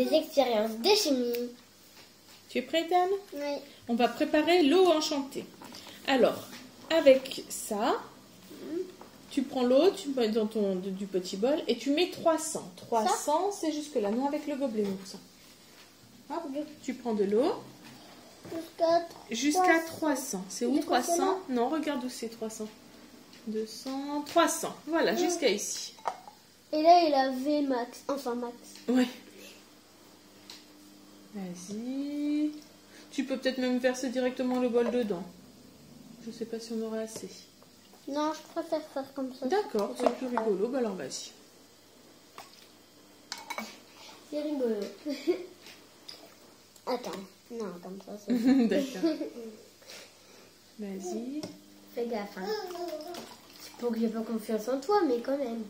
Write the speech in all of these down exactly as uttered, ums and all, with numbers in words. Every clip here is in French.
des expériences de chimie. Tu es prête, Anne? Oui. On va préparer l'eau enchantée. Alors, avec ça, tu prends l'eau, tu mets dans ton du petit bol et tu mets trois cents. trois cents, c'est jusque là, non avec le gobelet, mon sang. Hop, tu prends de l'eau. Jusqu'à Jusqu'à trois cents. C'est où trois cents? Non, regarde où c'est trois cents. deux cents, trois cents. Voilà, jusqu'à ici. Et là, il avait max. Enfin, max. Ouais. Vas-y. Tu peux peut-être même verser directement le bol dedans. Je sais pas si on aura assez. Non, je préfère faire comme ça. D'accord, c'est plus rigolo. Bah alors, vas-y. C'est rigolo. Attends. Non, comme ça, c'est... D'accord. Vas-y. Fais gaffe, hein. C'est pour que j'ai pas confiance en toi, mais quand même.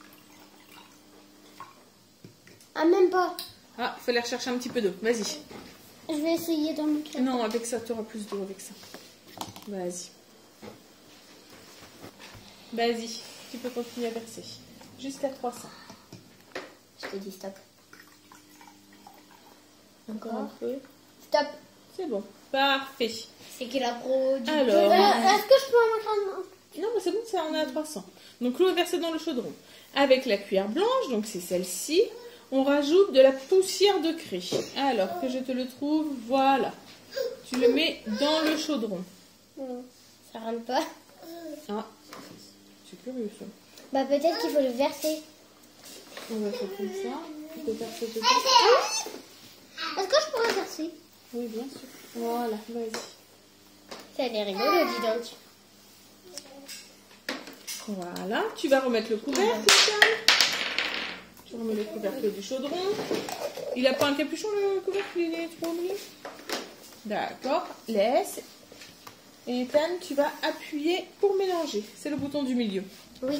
Ah, même pas. Ah, il fallait rechercher un petit peu d'eau. Vas-y. Je vais essayer d'en mettre. Non, avec ça, tu auras plus d'eau avec ça. Vas-y. Vas-y, tu peux continuer à verser. Jusqu'à trois cents. Je te dis stop. Encore un peu. Stop. C'est bon. Parfait. C'est qu'il a produit. Alors. Euh, Est-ce que je peux en mettre un? Non, mais c'est bon, ça, on est à trois cents. Donc l'eau est versée dans le chaudron. Avec la cuillère blanche, donc c'est celle-ci, on rajoute de la poussière de craie. Alors que je te le trouve, voilà. Tu le mets dans le chaudron. Ça rentre pas. Ah, c'est curieux ça. Bah peut-être qu'il faut le verser. On va faire comme ça. Tu peux verser dedans. Est-ce que je pourrais verser? Oui, bien sûr. Voilà, vas-y. Ça a l'air rigolo, dis donc. Voilà, tu vas remettre le couvercle, Michel. Tu remets le couvercle du chaudron. Il n'a pas un capuchon, le couvercle, il est trop mignon. D'accord, laisse. Et Ethan, tu vas appuyer pour mélanger. C'est le bouton du milieu. Oui.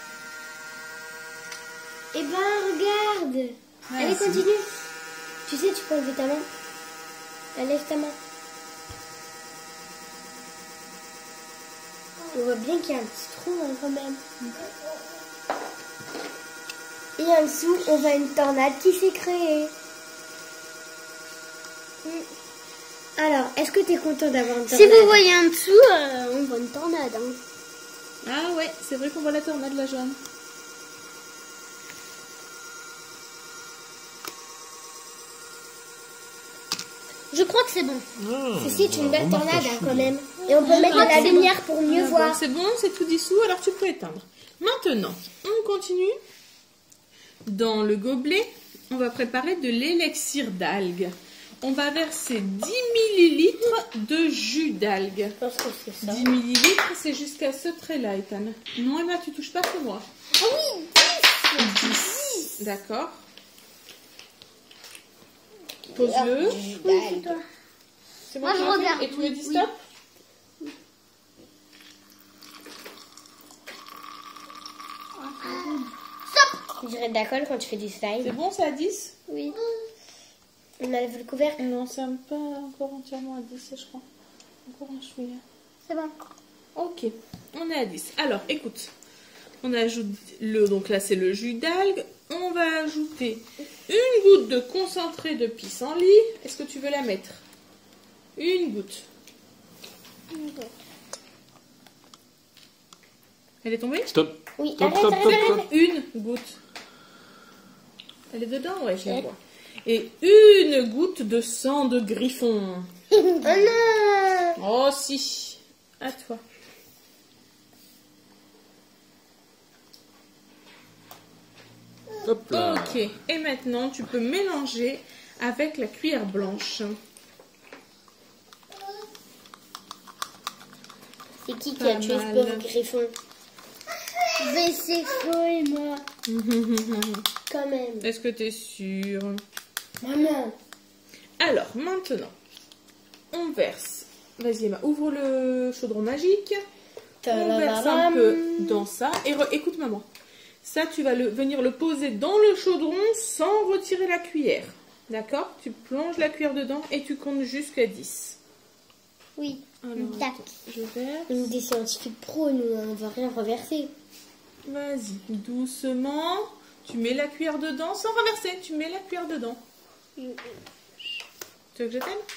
Eh ben, regarde. Ah, Allez, si. continue. Tu sais, tu peux enlever ta main. Allez, lève ta main. On voit bien qu'il y a un petit trou hein, quand même. Et en dessous, on voit une tornade qui s'est créée. Alors, est-ce que tu es content d'avoir une tornade? Si vous voyez en dessous, euh, on voit une tornade. Hein. Ah ouais, c'est vrai qu'on voit la tornade, la jaune. Je crois que c'est bon. Mmh, Ceci est une belle remarque tornade à hein, souder. quand même. Et on peut mettre de la lumière pour mieux Ah, voir. bon, c'est bon, c'est tout dissous, alors tu peux éteindre. Maintenant, on continue. Dans le gobelet, on va préparer de l'élixir d'algues. On va verser dix millilitres de jus d'algues. Je pense que c'est ça. dix millilitres, c'est jusqu'à ce trait-là, Ethan. Non, Emma, tu touches pas que moi. Ah oui, dix. D'accord. Pose-le. C'est Moi, bon, je tu l'as fait? regarde. Et tu me dis Oui. stop? On dirait de l'alcool quand tu fais du C'est slime. bon, c'est à dix? Oui. On enlève le couvercle. Non, ça me pas encore entièrement à dix, je crois. Encore un chouïa. C'est bon. Ok, on est à dix. Alors, écoute. On ajoute le, donc là c'est le jus d'algue. On va ajouter une goutte de concentré de pissenlit. Est-ce que tu veux la mettre? Une goutte. Elle est tombée? Stop. Oui, Stop, arrête, stop, arrête, stop, arrête. stop. Une goutte. Elle est dedans? Ouais, je la vois. Et une goutte de sang de griffon. Oh non. Oh si. À toi. Hop là. Ok, et maintenant tu peux mélanger avec la cuillère blanche. C'est qui qui Pas a tué ce mal. pauvre griffon? Mais c'est faux, moi. Quand même. Est-ce que tu es sûre? Maman. Alors, maintenant, on verse. Vas-y Emma, ouvre le chaudron magique. On verse un peu dans ça. Et re- écoute maman. Ça, tu vas le, venir le poser dans le chaudron sans retirer la cuillère. D'accord? Tu plonges la cuillère dedans et tu comptes jusqu'à dix. Oui. Alors, Tac. attends, je verse. On est des scientifiques pros, nous, on va rien reverser. Vas-y, doucement. Tu mets la cuillère dedans sans renverser. Tu mets la cuillère dedans. Tu veux que je t'aide?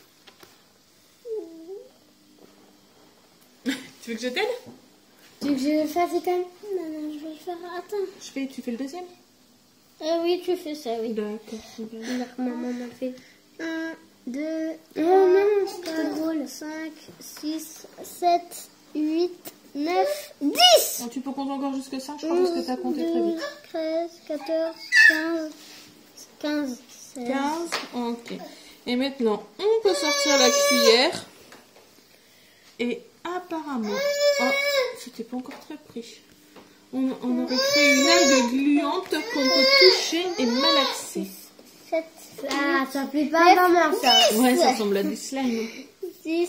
Tu veux que je t'aide? Tu veux que je le fasse, Ethan? Non, non, je vais le faire. Attends. Je fais, tu fais le deuxième? Ah oui, tu fais ça, oui. D'accord. Maman m'a fait un, deux, quatre, cinq, six, sept, huit, neuf, dix. Oh, tu peux compter encore jusque ça? Je pense que tu as compté très vite. treize, quatorze, quinze, quinze, seize. quinze, ok. Et maintenant, on peut sortir la cuillère. Et apparemment... Oh, c'était pas encore très pris. On, on aurait créé une algue gluante qu'on peut toucher et malaxer. sept, ah, ça plaît pas maman, ça. Ouais, ça ressemble à des slimes. six.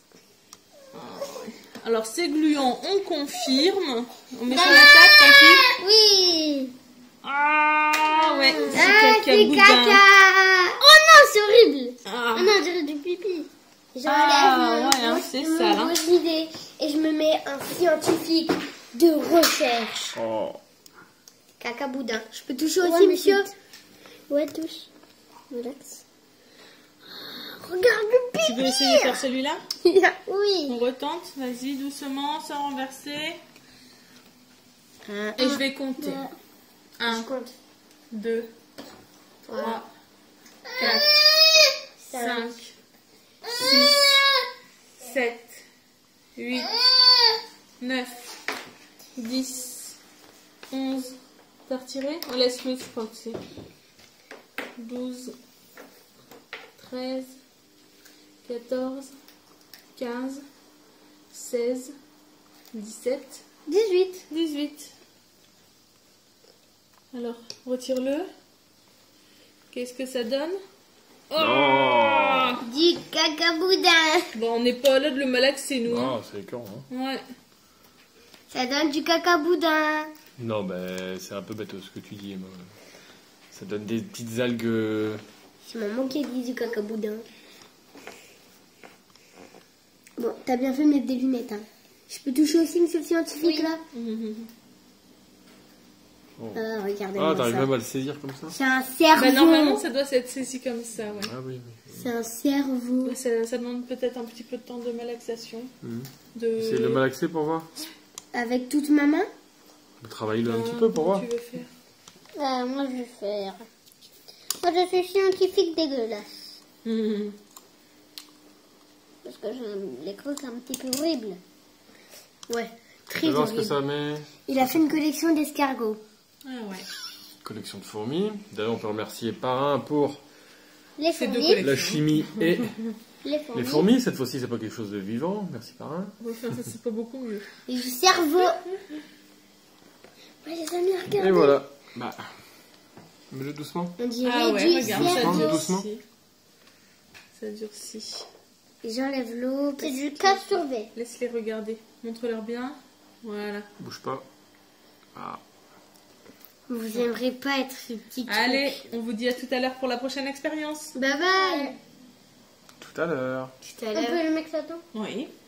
Alors, c'est gluant, on confirme. On met sur la table, tranquille. Oui. Ah, ouais, c'est Ah, caca c'est boudin. caca. Oh non, c'est horrible. Ah. Oh non, on dirait du pipi. J'enlève Ah, mon- ouais, hein, c'est mon sale, hein. grosse idée et je me mets un scientifique de recherche. Oh. Caca boudin. Je peux toucher aussi, Ouais, monsieur? Ouais, touche. Relax. Regarde le pipi. Tu veux essayer de faire celui-là? Oui. On retente, vas-y, doucement, sans renverser. Un, Et je vais compter. Je un, compte. deux, trois, quatre, cinq, six, sept, huit, neuf, dix, onze. T'as retiré? On laisse le, je crois que c'est douze, treize, quatorze, quinze, seize, dix-sept, dix-huit. dix-huit. Alors, retire-le. Qu'est-ce que ça donne? Oh! Du caca boudin. Bon, on n'est pas là de le malaxer, nous. Ah, Hein. c'est écœurant. Hein. Ouais. Ça donne du caca boudin. Non, ben c'est un peu bête ce que tu dis. Moi. Ça donne des petites algues. C'est maman qui a dit du caca boudin. Bon, t'as bien fait de mettre des lunettes, hein. Je peux toucher aussi, monsieur le scientifique, là? Oh. Ah, regardez-moi Ah, t'arrives ça. même à le saisir comme ça? C'est un cerveau. Bah, normalement, ça doit être saisi comme ça, ouais. Ah oui, oui. C'est un cerveau. Ouais, ça, ça demande peut-être un petit peu de temps de malaxation. Mhm. De... Essaye de le malaxer pour voir. Avec toute ma main? Travaille-le un Ah, petit peu pour comment voir. tu veux faire? Ah, moi, je vais faire. Moi, je suis scientifique dégueulasse. Mhm. Parce que j'ai les crocs un petit peu horribles. Ouais, très Tu vas voir ce que horrible. ça met. Il a fait une collection d'escargots. Ah ouais. Collection de fourmis. D'ailleurs, on peut remercier Parrain pour Les C'est deux fourmis. collections. la chimie et Les fourmis. les fourmis. Cette fois-ci, c'est pas quelque chose de vivant. Merci Parrain. Ouais, enfin, ça, c'est pas beaucoup mieux. Et du cerveau. Ouais, les amis, regardez. Et voilà. Bah, mets-le doucement. On dirait Ah ouais, du regarde, ça cerveau. doucement. durcit. Ça durcit. Et j'enlève l'eau. C'est du quatre sur V. Laisse-les regarder. Montre-leur bien. Voilà. Bouge pas. Ah. Vous aimerez pas être ce petit truc. Allez, on vous dit à tout à l'heure pour la prochaine expérience. Bye bye. Tout à l'heure. Tout à l'heure. On peut le mettre là-dedans? Oui.